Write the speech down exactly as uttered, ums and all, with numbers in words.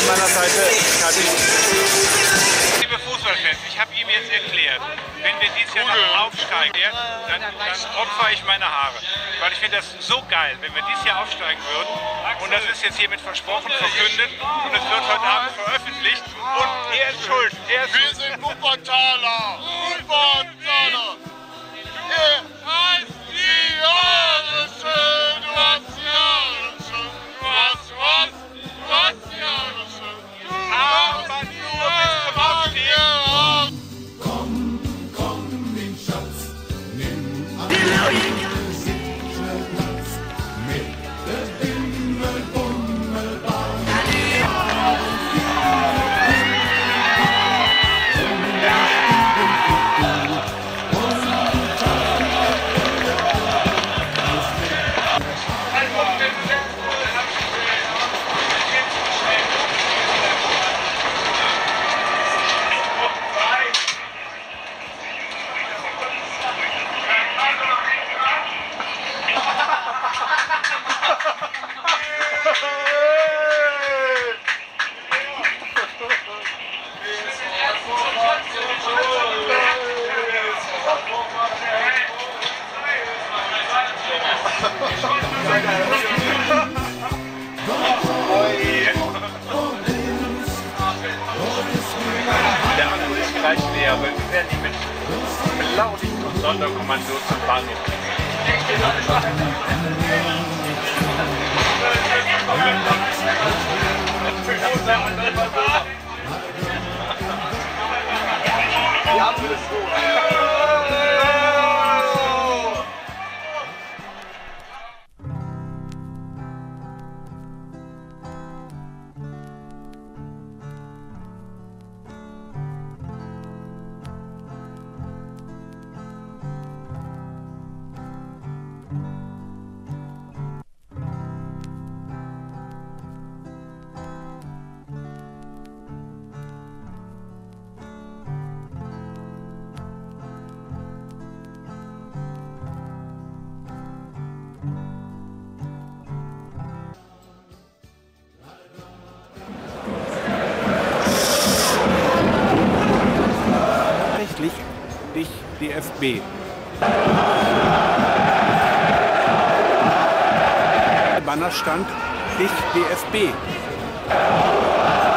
meiner Seite fertig. Liebe Fußballfans, ich habe ihm jetzt erklärt, wenn wir dieses Jahr noch aufsteigen, dann, dann opfere ich meine Haare. Weil ich finde das so geil, wenn wir dieses Jahr aufsteigen würden. Und das ist jetzt hiermit versprochen, verkündet. Und es wird heute Abend veröffentlicht. Und er ist schuld. Er ist wir sind Wuppertaler! Wuppertaler! Er heißt die Jahre schön, du hast die Jahre schön, du hast, du hast, du hast die Jahre schön. aber nur bis zum Aufstieg. Komm, komm, den Schatz, nimm an den Sitzplatz mit der Bimmel-Bummel-Bahn. Der Anruf ist gleich leer, weil wir werden nicht mit Blaulicht und Sonderkommando zum Bahnhof. Die haben wir das so. Dich D F B. Banner stand Dich D F B.